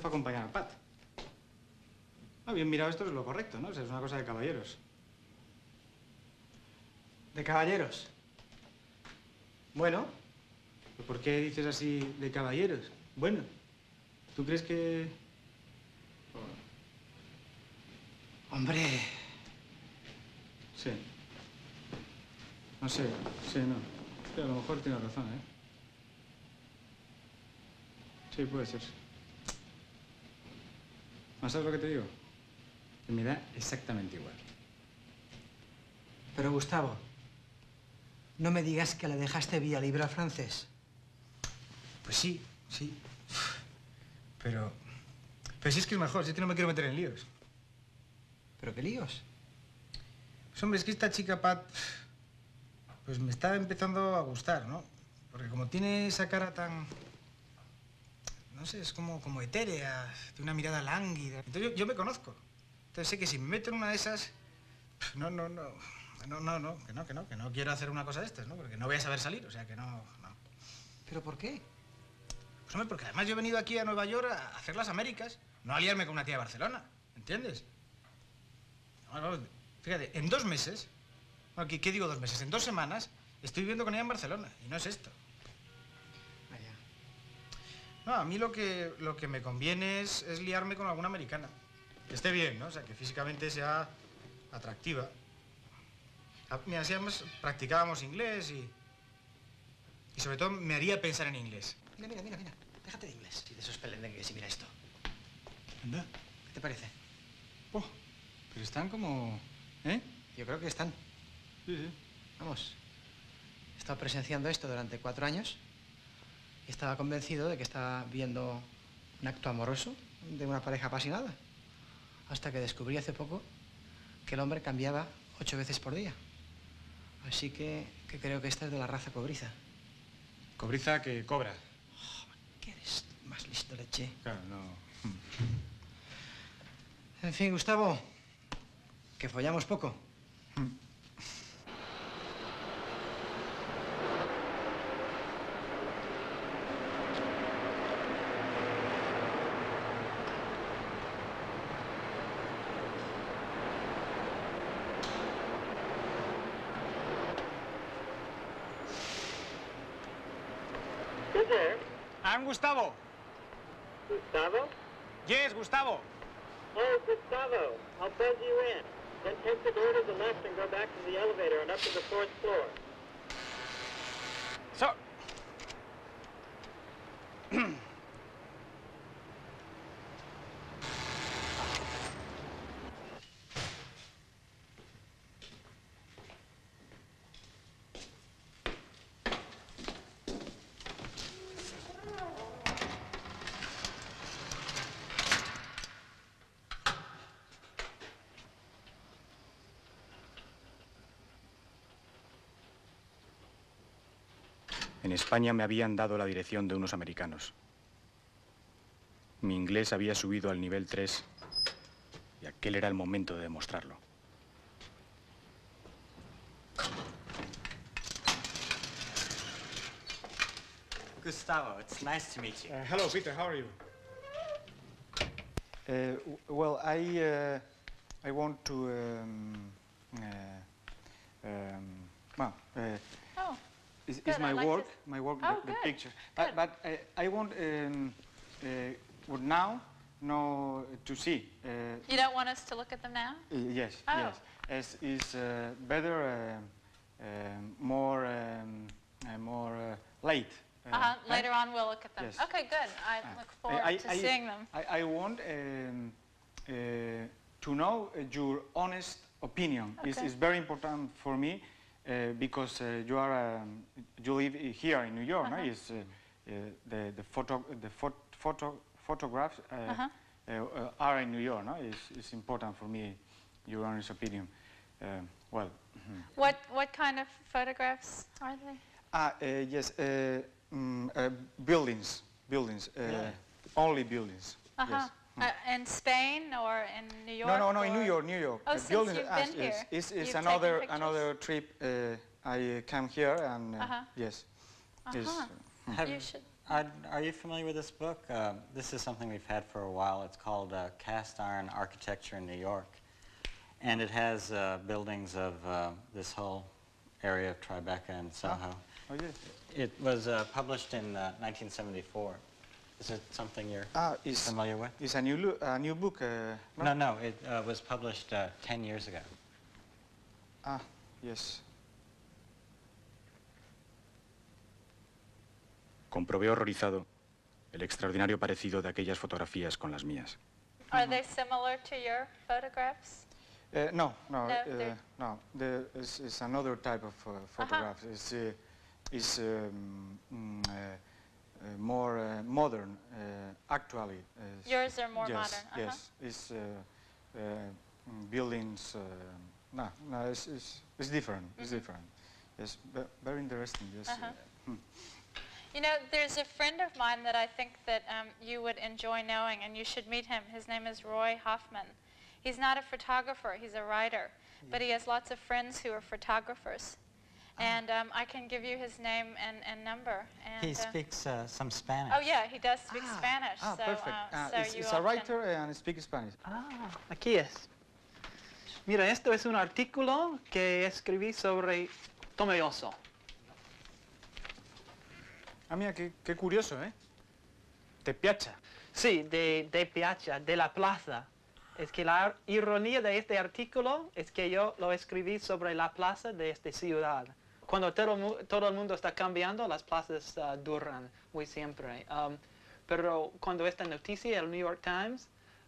para acompañar a Pat. Bien mirado, esto es lo correcto, ¿no? O sea, es una cosa de caballeros. ¿De caballeros? Bueno. ¿Pero por qué dices así de caballeros? Bueno, ¿tú crees que...? Hombre... Sí. No sé, sí, no. Sí, a lo mejor tienes razón, ¿eh? Sí, puede ser. ¿Sabes lo que te digo? Que me da exactamente igual. Pero, Gustavo, no me digas que le dejaste vía libre al francés. Pues sí, sí. Pero si es que es mejor, si es que no me quiero meter en líos. ¿Pero qué líos? Pues hombre, es que esta chica Pat, pues me está empezando a gustar, ¿no? Porque como tiene esa cara tan... No sé, es como etérea, de una mirada lánguida. Entonces yo me conozco. Entonces sé que si me meto en una de esas... No, que no quiero hacer una cosa de estas, ¿no? Porque no voy a saber salir, o sea que no. ¿Pero por qué? Pues hombre, porque además yo he venido aquí a Nueva York a hacer las Américas, no a liarme con una tía de Barcelona, ¿entiendes? Vamos, fíjate, en 2 meses, bueno, ¿qué digo 2 meses? En 2 semanas estoy viviendo con ella en Barcelona, y no es esto. Vaya. No, a mí lo que me conviene es liarme con alguna americana. Que esté bien, ¿no? O sea, que físicamente sea atractiva. Mira, así además practicábamos inglés y sobre todo me haría pensar en inglés. Mira. Déjate de inglés y de esos pelendengues y mira esto. Anda. ¿Qué te parece? Oh, pero están como... ¿Eh? Yo creo que están. Sí. Vamos, he estado presenciando esto durante 4 años y estaba convencido de que estaba viendo un acto amoroso de una pareja apasionada. Hasta que descubrí hace poco que el hombre cambiaba 8 veces por día. Así que creo que esta es de la raza cobriza. Cobriza que cobra. Oh, ¿qué eres más listo, leche? Claro, no... En fin, Gustavo, que follamos poco. Who's there? I'm Gustavo. Gustavo? Yes, Gustavo. Oh, Gustavo. I'll buzz you in. Then take the door to the left and go back to the elevator and up to the 4th floor. So... En España me habían dado la dirección de unos americanos. Mi inglés había subido al nivel 3 y aquel era el momento de demostrarlo. Gustavo, it's nice to meet you. Hello, Peter. How are you? Well, I want to Oh, is good. my I like work, this. my work, Oh, the good. picture. Good. But I want now to see. You don't want us to look at them now? Yes, Oh. yes. As is better, more late. Later on, we'll look at them. Yes. Okay, good. I look forward to seeing them. I want to know your honest opinion. Okay. It's very important for me because you live here in New York. No? It's, the photographs are in New York. No? It's important for me your honest opinion. Well. What kind of photographs are they? Yes. Buildings. Yeah. Only buildings. Yes. In Spain or in New York? No, or... in New York. Oh, since buildings, you've been here, It's you've another taken pictures? another trip. I came here and yes. You should Are you familiar with this book? This is something we've had for a while. It's called Cast Iron Architecture in New York. And it has buildings of this whole area of Tribeca and Soho. Oh, yes. It was published in 1974. Is it something you're familiar with? It's a new book? No? No, it was published 10 years ago. Ah, yes. Comprobé horrorizado el extraordinario parecido de aquellas fotografías con las mías. Are they similar to your photographs? No. No, It's another type of photograph. It's more modern, actually. Yours are more yes, modern. Yes, it's buildings. No, it's different. It's different. Yes, very interesting. Yes. You know, there's a friend of mine that I think that you would enjoy knowing, and you should meet him. His name is Roy Hoffman. He's not a photographer, he's a writer, but he has lots of friends who are photographers. And I can give you his name and number. And, He speaks some Spanish. Oh yeah, he does speak Spanish. Ah, so, perfect. So It's a writer and speaks Spanish. Aquí es. Mira, esto es un artículo que escribí sobre Tomelloso. Ah, mira, qué curioso, ¿eh? Te piacha. Sí, de Piazza, de la plaza. Es que la ironía de este artículo es que yo lo escribí sobre la plaza de esta ciudad. Cuando todo el mundo está cambiando, las plazas duran muy siempre. Pero cuando esta noticia, el New York Times,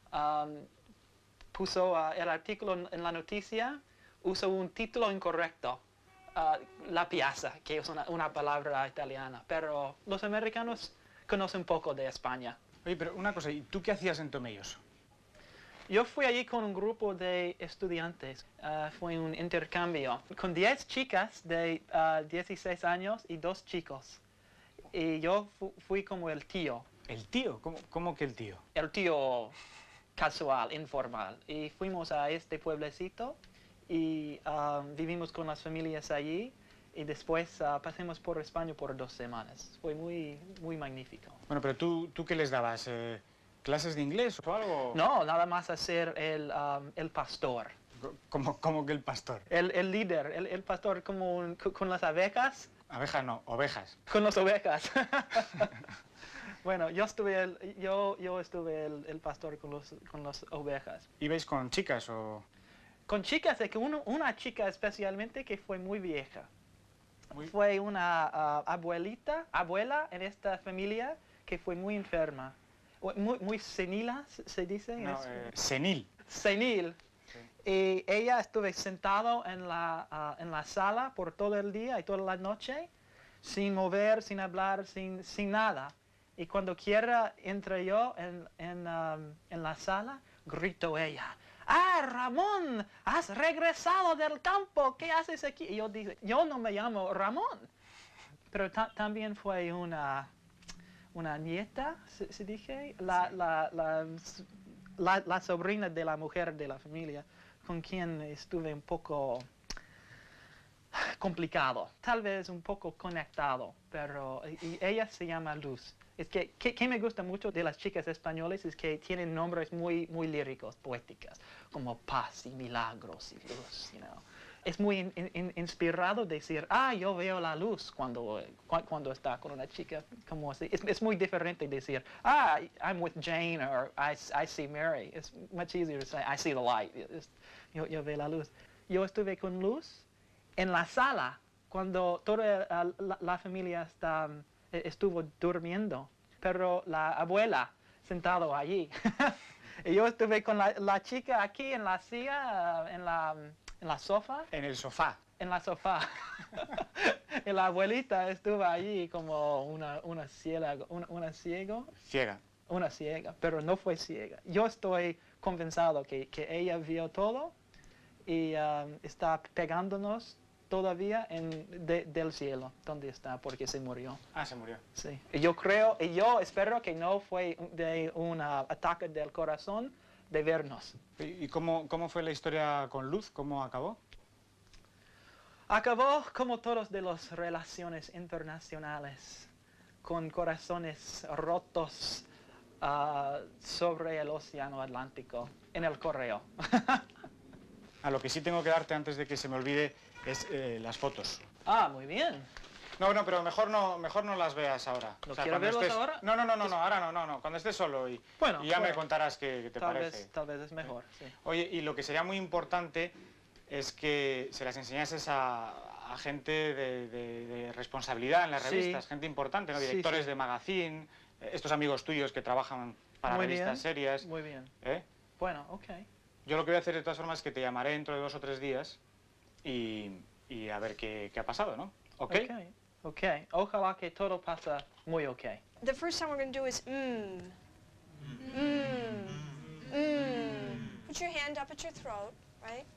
puso el artículo en la noticia, usó un título incorrecto. La piazza, que es una palabra italiana, pero los americanos conocen poco de España. Oye, pero una cosa, ¿y tú qué hacías en Tomelloso? Yo fui allí con un grupo de estudiantes, fue un intercambio, con 10 chicas de 16 años y 2 chicos. Y yo fui como el tío. ¿El tío? ¿Cómo que el tío? El tío casual, informal. Y fuimos a este pueblecito y vivimos con las familias allí y después pasamos por España por 2 semanas. Fue muy magnífico. Bueno, pero ¿tú qué les dabas? ¿Clases de inglés o algo? No, nada más hacer el pastor. ¿Cómo que el pastor? El líder, el pastor como con las abejas. Abejas no, ovejas. Con las ovejas. Bueno, yo estuve el pastor con las ovejas. ¿Ibais con chicas o...? Con chicas, es que una chica especialmente que fue muy vieja. Fue una abuela en esta familia que fue muy enferma. Muy senila, ¿se dice? No, senil. Senil. Sí. Y ella estuvo sentado en la sala por todo el día y toda la noche, sin mover, sin hablar, sin nada. Y cuando quiera entre yo en la sala, grito ella. ¡Ah, Ramón! ¡Has regresado del campo! ¿Qué haces aquí? Y yo dije, yo no me llamo Ramón. Pero también fue una nieta, se dije, la sobrina de la mujer de la familia, con quien estuve un poco complicado, tal vez un poco conectado, pero y ella se llama Luz. Es que me gusta mucho de las chicas españolas es que tienen nombres muy líricos, poéticos, como Paz y Milagros y Luz, you know. Es muy inspirado decir, yo veo la luz cuando está con una chica como así. Es muy diferente decir, I'm with Jane or I see Mary. It's much easier to say, I see the light. Yo veo la luz. Yo estuve con Luz en la sala cuando toda la familia estuvo durmiendo, pero la abuela sentado allí. Y yo estuve con la chica aquí en la silla, en la sofá. En el sofá. En la sofá. Y la abuelita estuvo allí como una ciega. Ciega. Una ciega, pero no fue ciega. Yo estoy convencido que ella vio todo y está pegándonos todavía del cielo, donde está, porque se murió. Se murió. Sí. Y yo espero que no fue de un ataque del corazón de vernos. ¿Y cómo fue la historia con Luz? ¿Cómo acabó? Acabó como todas de las relaciones internacionales, con corazones rotos sobre el océano Atlántico en el correo. A lo que sí tengo que darte antes de que se me olvide es las fotos. Ah, muy bien. No, pero mejor no las veas ahora. ¿No quieres verlas ahora? No, ahora no, cuando estés solo y ya me contarás qué te parece. Tal vez es mejor, sí. Oye, y lo que sería muy importante es que se las enseñases a gente de responsabilidad en las revistas, gente importante, ¿no? Directores de magazine, estos amigos tuyos que trabajan para revistas serias. Muy bien. Bueno, ok. Yo lo que voy a hacer de todas formas es que te llamaré dentro de 2 o 3 días y a ver qué ha pasado, ¿no? ¿Ok? Ok. Ojalá que todo pasa muy ok. The first sound we're going to do is Put your hand up at your throat, right?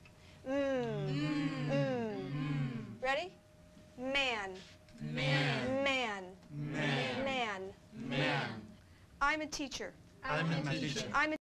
Ready? Man. Man. Man. Man. Man. Man. I'm a teacher. I'm a teacher. I'm a